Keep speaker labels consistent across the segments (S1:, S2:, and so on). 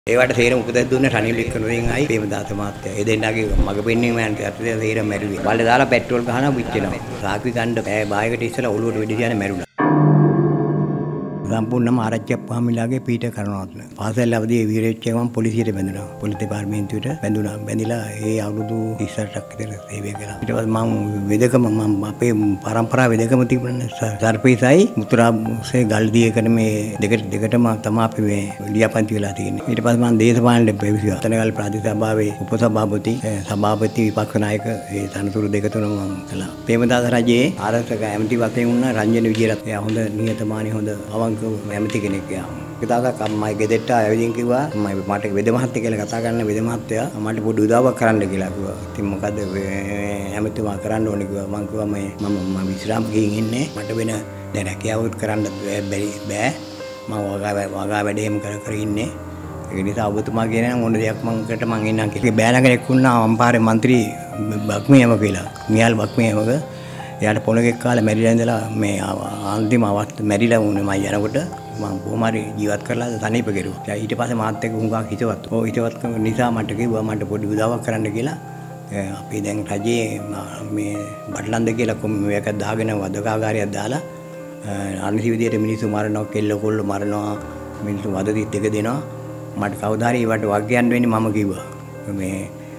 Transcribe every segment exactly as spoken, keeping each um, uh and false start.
S1: ඒවට තේරෙම උපදෙස් දුන්නේ රනිල් වික්‍රමසිංහ ආයි ප්‍රේමදාස මහත්තයා. ඒ දෙන්නාගේ මග පෙන්වීමෙන් යටතේ තේරෙම මැරුවේ. බල්ලේ දාලා පෙට්‍රෝල් ගහනවා පිච්චෙනවා. සාක්වි ගන්න බෑ බායකට ඉස්සලා ඔළුවට වෙඩි තියන මැරුණා. සම්පූර්ණම ආරච්චියක් පහමිලාගේ පීඨ කරනවත් නෑ. පාසල් අවදියේ වීරයෙක්ව මම පොලිසියට බැඳුණා. පොලිස් දෙපාර්තමේන්තුවට බැඳුණා. බැඳිලා ඒ අවුරුදු තිස් අටක් විතර සේවය කළා. ඊට පස්සේ මම වෙදකම මම අපේ පරම්පරාව වෙදකම තිබුණනේ සර්පීසයි මුතුරාසේ ගල්දියකට මේ දෙකට දෙකටම තමයි අපි මේ ලියාපදිංචි වෙලා තියෙන්නේ. ඊට පස්සේ මම දේශපාලනයට පැවිදිලා. තනගල් ප්‍රාදේශ සභාවේ උපසභාපති සභාපති විපක්ෂ නායක ඒ තනතුරු දෙක තුන මම කළා. ප්‍රේමදාස රජයේ ආරක්ෂක ඇමති වශයෙන් වුණ රංජන විජේරත්න. එයා හොඳ නිහතමානී හොඳ අවංක ඇමති කෙනෙක් යා. ඒ දවසක් අම්මයි ගෙදරට ආවදින් කිව්වා මම මට වෙද මහත්තයා කියලා කතා කරන්න වෙද මහත්තයා මට පොඩි උදව්වක් කරන්න කියලා කිව්වා. ඉතින් මොකද ඇමතිතුමා කරන්න ඕනේ කිව්වා. මම කිව්වා මම මම විශ්‍රාම ගිහින් ඉන්නේ. මට වෙන දැන් රැකියාවුත් කරන්න බැරි බෑ. මම වගා වගා වැඩේම කර කර ඉන්නේ. ඒ නිසා ඔබතුමා කියන මොන දෙයක් මම කට මං ඉන්නම් කියලා. බෑන කෙනෙක් වුණා අම්පාරේ മന്ത്രി බක්මියම කියලා. මියාල් බක්මියමක එයාට පොළොගේ කාලේ මැරිලා ඉඳලා මේ අන්තිම අවස්ථාවේ මැරිලා වුණේ මම යනකොට මම කොහොම හරි ජීවත් කරලා තනියම කෙරුවා. ඊට පස්සේ මාත් එක්ක හුඟක් හිතවත්. ඔව් හිතවත්කම නිසා මට කිව්වා මට පොඩි උදව්වක් කරන්න කියලා. අපි දැන් රජයේ මේ බඩලන්ද කියලා මේක දාගෙන වදකාගාරයක් දාලා අනිසි විදියට මිනිස්සු මරනවා, කෙල්ල කොල්ල මරනවා, මිනිස්සු වද දෙක දෙනවා. මට කවදා හරි ඒවට වග්යන්න වෙන්නේ මම කිව්වා. මේ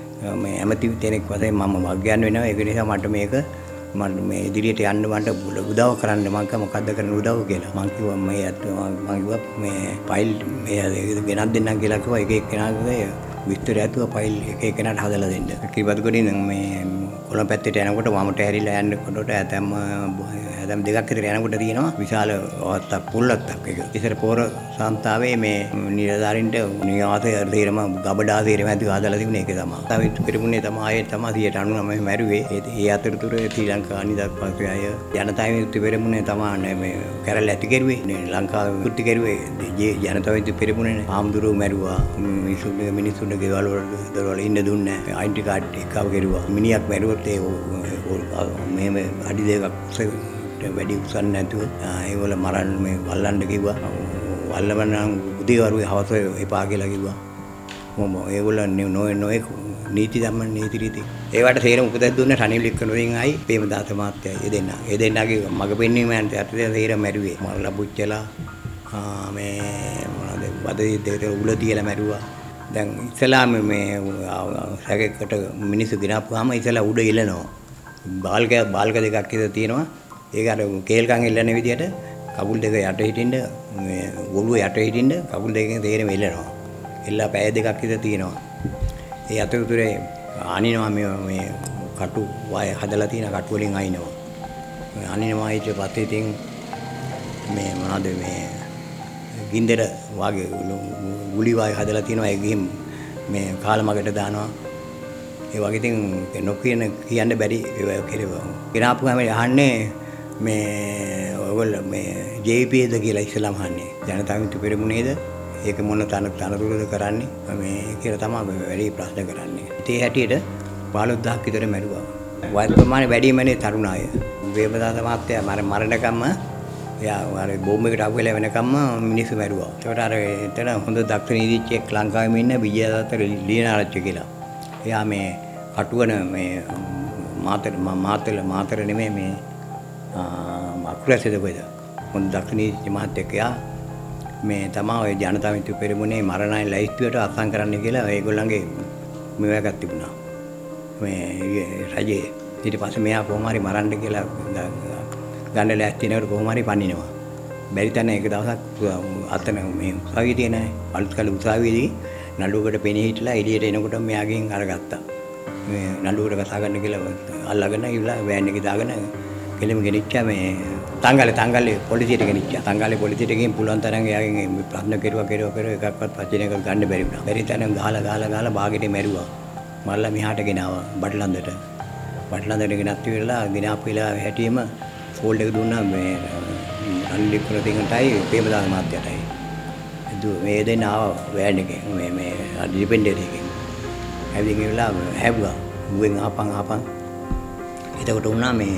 S1: මේ ඇමති කෙනෙක් වශයෙන් මම වග්යන්න වෙනවා. ඒක නිසා මට මේක මම මේ ඉදිරියට යන්න මට උදව් කරන්න මම කිව්වා මොකද්ද කරන්න උදව් කියලා. මම කිව්වා මේ මම කිව්වා මේ ෆයිල් මේ ගෙනත් දෙන්නම් කියලා කිව්වා. එක එක කෙනාගේ විස්තර ඇතුව ෆයිල් එක එක කෙනාට හදලා දෙන්න. කිරිබත් ගොඩින් මේ කොළඹ පැත්තට යනකොට වමට හැරිලා යනකොට ඇතැම් ඇතැම් දෙකක් විතර යනකොට තියෙනවා විශාල අවස්ථක් පුල්ලත්තක් එක. ඉතින් පොර සාන්තාවේ මේ නිලධාරීන්ට නිවාසය තීරම ගබඩා තීරම ඇතුව හදලා තිබුණේ ඒක තමයි. තව පිරිමුනේ තමයි ආයේ තමයි සියයට අනූනවය මැරුවේ. ඒ අතරතුර ශ්‍රී ලංකා නිදහස් පක්ෂය අය ජනතා විමුක්ති පෙරමුණේ තමයි මේ කැරල් ඇති කෙරුවේ. ලංකාවේ විමුක්ති කෙරුවේ ජනතා විමුක්ති පෙරමුණේ. ආම්දුරු මැරුවා. මිනිසුන්ගේ මිනිසුන්ගේ ගෙවල් වල දොරවල ඉන්න දුන්නේ නැහැ. අයිඩි කාඩ් එකව කෙරුවා. මිනිහක් මැරුවොත් ඒ මෙහෙම අඩි දෙකක් වැඩි උසන් නැතුව ඒගොල්ල මරන්න මේ වල්ලන්න කිව්වා. වල්ලවන්න උදේවරුේ හවස එපා කියලා කිව්වා. මොම ඒගොල්ල නොයේ නොයේ නීති ධම්ම නීති රීති. ඒවට තේරෙම උපදෙස් දුන්නේ රනිල් වික්‍රමසිංහ ආයි ප්‍රේමදාස මහත්තයා. ඒ දෙන්නා. ඒ දෙන්නාගේ මග පෙන්වීමෙන් යටතේ තේරෙම මැරුවේ. මරලා පුච්චලා මේ මොනවද වදේ දෙතර උල තියලා මැරුවා. දැන් ඉස්ලාම මේ සැකයකට මිනිස්සු ගිනාපුවාම ඉතලා උඩ ඉලනවා. බාල්ක බාල්ක දෙකක් ඉත තියෙනවා. ඒක අර කේල්කන් ඉල්ලන විදියට කකුල් දෙක යට හිටින්න මේ ඔළුව යට හිටින්න කකුල් දෙකෙන් තේරෙම ඉල්ලනවා. එල්ලා පය දෙකක් ඉත තියෙනවා. ඒ අතරතුරේ අනිනවා මේ මේ කටු වය හදලා තියෙන කටු වලින් අයින්නවා. අනිනවා ඊට පස්සේ ඉතින් මේ මොනවද මේ ගින්දර වාගේ ගුලි වාගේ හදලා තියෙනවා. ඒ ගිහින් මේ කාලමකට දානවා. ඒ වගේ ඉතින් නොකියන කියන්න බැරි ඒවා කෙරෙවා. ගිනාපු හැම අහන්නේ මේ ඔයගොල්ලෝ මේ ජේ.පී.ද කියලා ඉස්සලාම අහන්නේ. ජනතා විමුක්ති පෙරමුණේද? ඒක මොන තන තනතුරුද කරන්නේ? මේ කියලා තමයි වැඩි ප්‍රශ්න කරන්නේ. ඉතින් ඒ හැටියට පහළොස් දහසක් විතර මැරුවා. වයස් ප්‍රමාණය වැඩිමනේ තරුණ අය. ප්‍රේමදාස මහත්තයා මර මරණකම්ම එයා අර බෝම්බ එකට අහු වෙලා වෙනකම්ම මිනිස්සු මැරුවා. ඒකට අර එතන හොඳ දක්ෂ නීතිඥයෙක් ලංකාවේ ඉන්න විජයදත්ත ලියනාරච්චි කියලා. එයා මේ කටුවන මේ මාතර මාතර මාතර නෙමෙයි මේ අකුරැසෙද කොයිද මොන දක්ෂිණී මහත්තයා මේ තමයි ඔය ජනතා විමුක්ති පෙරමුණේ මරණයි ලයිස්තුවට අත්සන් කරන්න කියලා ඒගොල්ලන්ගේ මේවාක් තිබුණා මේ රජයේ. ඊට පස්සේ මෙයා කොහොම හරි මරන්න කියලා ගන්න ලෑස්ති වෙනකොට කොහොම හරි පන්නිනවා. බැරි තැන එක දවසක් අතන මේ උසාවියේ තියෙන අලුත් කල උසාවියේදී නඩුවකට පෙනී හිටලා එළියට එනකොට මෙයාගෙන් අරගත්තා. මේ නඩුවට කතා කරන්න කියලා අල්ලගෙන ඉවිලා වෑන් එකේ දාගෙන කෙලිම ගෙනිච්චා මේ තංගලේ තංගලේ පොලිසියට ගෙනිච්චා. තංගලේ පොලිසියට ගිහින් පුළුවන් තරම් එයාගෙන් ප්‍රශ්න කෙරුවා කෙරුවා කෙරුවා එකක්වත් පචිනයක් ගන්න බැරි වුණා. බැරි තැන ගහලා ගහලා ගහලා බාගෙට මැරුවා. මරලා මෙහාට ගෙනාවා බඩලන්දට. බඩලන්දට ගෙනත් ඉවරලා ගෙනාපු වෙලාව හැටියෙම ෆෝල්ඩ් එක දුන්නා මේ රනිල් වික්‍රමසිංහටයි ප්‍රේමදාස මහත්තයාටයි. මේ දෙන්න ආව වෑන් එකෙන් මේ මේ ඩිපෙන්ඩර් එකෙන් ඇවිදින් ඉවලා හැවුවා මුවෙන් ආපන් ආපන්. එතකොට වුණා මේ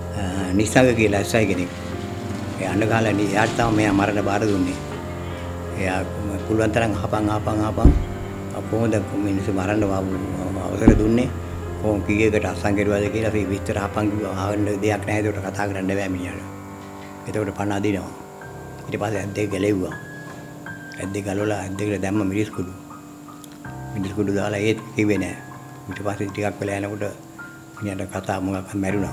S1: නිසංග කියලා ඇස්සයි කෙනෙක්. ඒ අඬ ගහලා එයාට තමයි මෙයා මරණ බාර දුන්නේ. එයා පුළුවන් තරම් අහපන් අහපන් අහපන් කොහොමද මිනිස්සු මරන්න අවසර දුන්නේ කොහොම කීයකට අස්සන් කෙරුවාද කියලා අපි විස්තර අහපන් කිව්වා ආවන්න දෙයක් නැහැ ඒකට කතා කරන්න බෑ මිනිහට. එතකොට පණ අදිනවා. ඊට පස්සේ ඇද්දේ ගැලෙව්වා. ඇද්දේ ගලවලා ඇද්දේකට දැම්ම මිරිස් කුඩු. මිරිස් කුඩු දාලා ඒත් කිව්වේ නෑ. ඊට පස්සේ ටිකක් වෙලා යනකොට මිනිහට කතා මොකක්ද මැරුණා.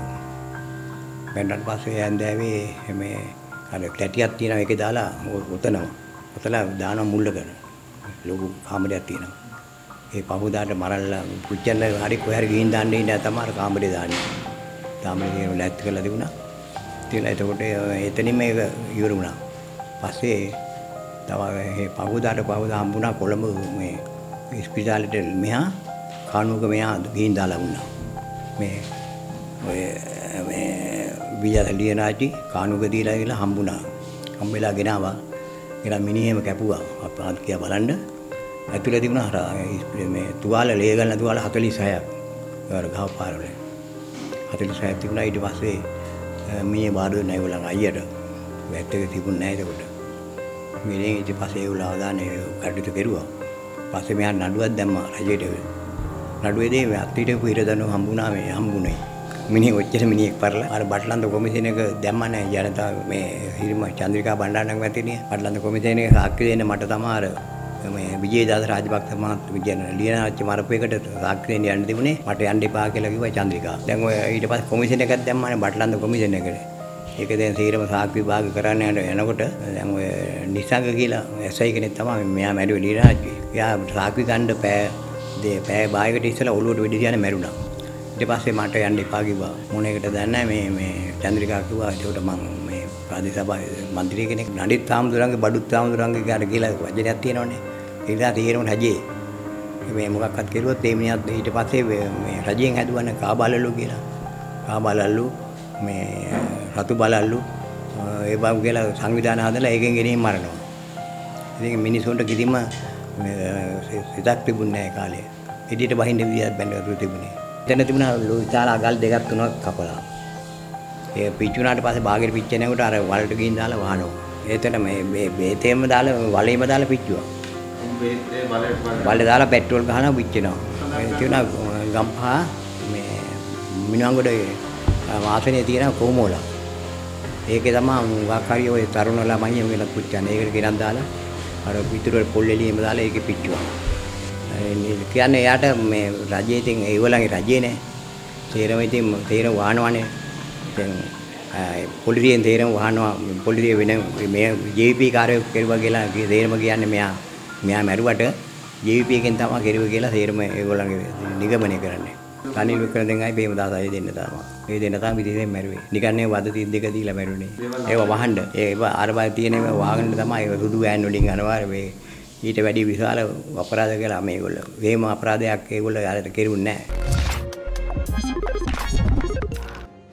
S1: මැරුණාට පස්සේ ඇන්දෑවේ මේ අර කැටියක් තියෙනවා ඒකේ දාලා උතනවා. උතලා දාන මුල්ලකට. ලොකු කාමරයක් තියෙනවා. ඒ පහුදාට මරල්ලා පුච්චන්න හරි කොහේ හරි ගිහින් දාන්න ඉන්න තමයි කාමරේ දාන්නේ. කාමරේ ගිහින් ලැත් කරලා තිබුණා. තියලා එතකොට එතනින් මේක ඉවර වුණා. පස්සේ තව මේ පහුදාට පහුදා හම්බුණා කොළඹ මේ ඉස්පිරිතාලෙට මෙහා කානුවක මෙහා ගිහින් දාලා වුණා. මේ ඔය මේ විජය ලියනාටි කානුවක දීලා ගිහලා හම්බුණා. හම්බෙලා ගෙනාවා. ගෙනා මිනිහෙම කැපුවා. අප්පාත් කියා බලන්න. ඇතුලේ තිබුණා අර මේ තුවාල ලේ ගන්න තුවාල හතළිස් හයක්. ඒවර ගහව පාරවල. හතළිස් හයක් තිබුණා ඊට පස්සේ මිනිහ බාඩුවේ නැගුණා අයියට. වැට් එක තිබුණේ නැහැ ඒකට. මිනිහ ඊට පස්සේ ඒගොල්ලෝ ආදානේ කටයුතු කෙරුවා. පස්සේ මෙයා නඩුවක් දැම්මා රජයට. නඩුවේදී මේ අත්තිට පුහිර දනෝ හම්බුණා මේ හම්බුනේ. මිනිහ ඔච්චර මිනිහෙක් පරලා අර බටලන්ත කොමිෂන් එක දැම්මා නෑ ජනතාව මේ හිරිම චන්ද්‍රිකා බණ්ඩාරනායක මැතිණිය බටලන්ත කොමිෂන් එක සාක්ෂි දෙන්න මට තමයි අර මේ විජේදාස රාජපක්ෂ මහත්මිය කියන ලියනාච්චි මරපු එකට සාක්ෂි දෙන්න යන්න තිබුණේ මට යන්න එපා කියලා කිව්වා චන්ද්‍රිකා. දැන් ඔය ඊට පස්සේ කොමිෂන් එකක් දැම්මානේ බටලන්ත කොමිෂන් එකට. ඒක දැන් සීරම සාක්ෂි විභාග කරන්න යනකොට දැන් ඔය නිසංග කියලා එස් අයි කෙනෙක් තමයි මෙයා මැරුවේ ලියනාච්චි. එයා සාක්ෂි ගන්න පෑ දෙය පෑ බායකට ඉස්සලා ඔළුවට වෙඩි තියන මැරුණා. ඊට පස්සේ මට යන්න එපා කිව්වා. මොනේකට දන්නේ මේ මේ චන්ද්‍රිකා කිව්වා ඒකට මම මේ ප්‍රාදේශ සභාවේ മന്ത്രി කෙනෙක් නඩිත් තාමුදුරන්ගේ බඩුත් තාමුදුරන්ගේ කාට කියලා වචනයක් තියෙනවනේ. ඒක දාලා තීරම රජේ මේ මොකක්වත් කෙරුවොත් ඒ මිනිහත් ඊට පස්සේ මේ රජයෙන් හැදුවනේ කාබාලලු කියලා. කාබාලලු මේ රතු බලල්ලු ඒ බව කියලා සංවිධාන හදලා ඒකෙන් ගෙනින් මරනවා. ඉතින් මිනිසුන්ට කිසිම සිතක් තිබුණේ නැහැ කාලේ. එදිට බහින්න විදියක් බැලුවා තිබුණේ. එතන තිබුණා විශාල අගල් දෙකක් තුනක් කපලා. ඒ පිච්චුනාට පස්සේ බාගෙට පිච්චෙනකොට අර වලට ගිහින් දාලා වහනවා. එතන මේ මේ බේතේම දාලා වලේම දාලා පිච්චුවා. බේතේ වලේ වලේ දාලා පෙට්‍රෝල් ගහනවා පිච්චෙනවා. ඒ තියුණා ගම්පහ මේ මිනුවන්ගොඩ වාසනේ තියෙන කොමෝලා. ඒකේ තමයි මොකක් හරි ඔය තරුණ ළමයි එමුලා පුච්චන්නේ. ඒකට ගෙනත් දාලා අර පිටුර පොල් එළියෙම දාලා ඒකේ පිච්චුවා. කියන්නේ එයාට මේ රජයේ ඉතින් ඒගොල්ලන්ගේ රජේ නේ. තේරම ඉතින් තේරම වහනවානේ. දැන් පොලිසියෙන් තේරම වහනවා පොලිසිය වෙන මේ ජේ වී පී කාර්යයක් කෙරුවා කියලා තේරම කියන්නේ මෙයා මෙයා මැරුවට ජේ වී පී එකෙන් තමයි කෙරුවා කියලා තේරම ඒගොල්ලන්ගේ නිගමනය කරන්නේ. රනිල් වික්‍රමසිංහයි බේමදාසයි දෙන්න තමයි. මේ දෙන්න තමයි විදිහෙන් මැරුවේ. නිකන් නේ වද තින් දෙක දීලා මැරුනේ. ඒව වහන්න. ඒව අර බය තියෙන ඒවා වහගෙන තමයි ඒ සුදු වෑන් වලින් අනවාර මේ ඊට වැඩි විශාල අපරාධ කළා මේගොල්ලෝ. වේම අපරාධයක් ඒගොල්ලෝ යාලට කෙරුන්නේ නැහැ.